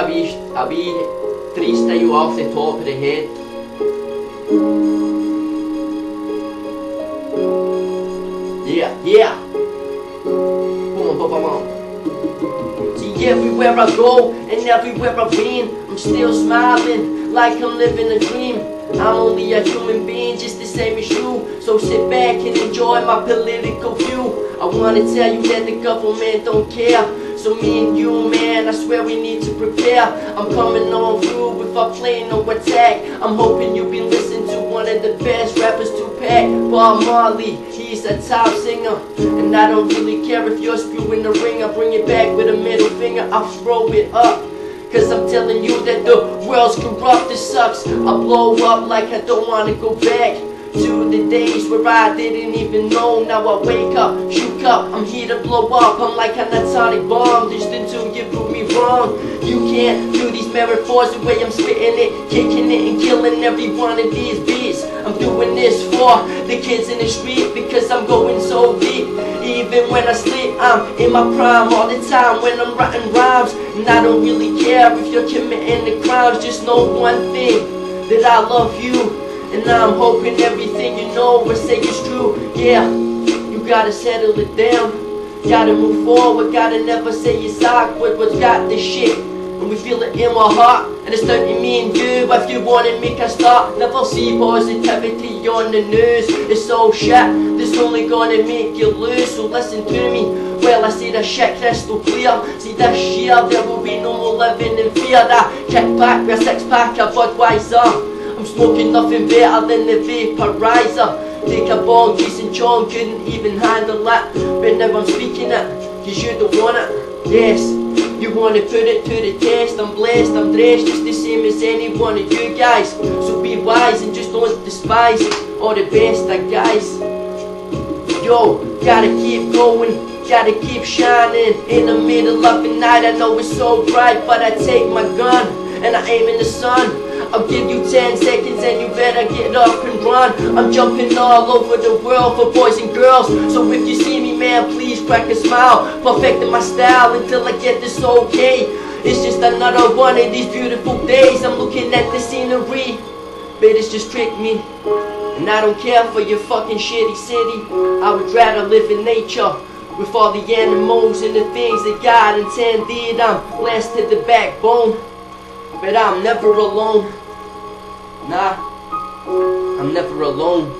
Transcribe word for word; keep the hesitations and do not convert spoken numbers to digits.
wee, a wee freestyle off the top of the head. Yeah, yeah. Boom, boom, boom, boom. See, everywhere I go and everywhere I've been, I'm still smiling like I'm living a dream. I'm only a human being just the same as you, so sit back and enjoy my political view. I wanna tell you that the government don't care, so me and you, man, I swear we need to prepare. I'm coming on through with a plan, no attack. I'm hoping you've been listening to one of the best rappers, Tupac. Bob Marley, he's a top singer, and I don't really care if you're spewing the ring. I'll bring it back with a middle finger, I'll throw it up, cause I'm telling you that the world's corrupt, it sucks. I blow up like I don't wanna go back to the days where I didn't even know. Now I wake up, shook up, I'm here to blow up. I'm like an atomic bomb, just until you prove me wrong. You can't do these metaphors the way I'm spitting it, kicking it and killing every one of these beats. I'm doing this for the kids in the street because I'm going so deep. Even when I sleep, I'm in my prime all the time when I'm writing rhymes. And I don't really care if you're committing the crimes. Just know one thing, that I love you, and I'm hoping everything you know or say is true. Yeah, you gotta settle it down, gotta move forward, gotta never say it's awkward. What's got this shit, and we feel it in my heart, and it's down to me and you. If you wanna make a start, never see positivity on the news. It's all shit, that's only gonna make you lose. So listen to me, well I see the shit crystal clear. See this year there will be no more living in fear. That kick back with a six pack of Budweiser, I'm smoking nothing better than the vaporizer. Take a bong, Jason John couldn't even handle that, but now I'm speaking it, cause you don't want it. Yes, you wanna put it to the test. I'm blessed, I'm dressed just the same as any one of you guys. So be wise and just don't despise all the best of guys. Yo, gotta keep going, gotta keep shining. In the middle of the night, I know it's so bright, but I take my gun and I aim in the sun. I'll give you ten seconds and you better get up and run. I'm jumping all over the world for boys and girls, so if you see me, man, please crack a smile. Perfecting my style until I get this okay. It's just another one of these beautiful days. I'm looking at the scenery, but it's just tricked me. And I don't care for your fucking shitty city. I would rather live in nature with all the animals and the things that God intended. I'm blessed to the backbone, but I'm never alone. Nah, I'm never alone.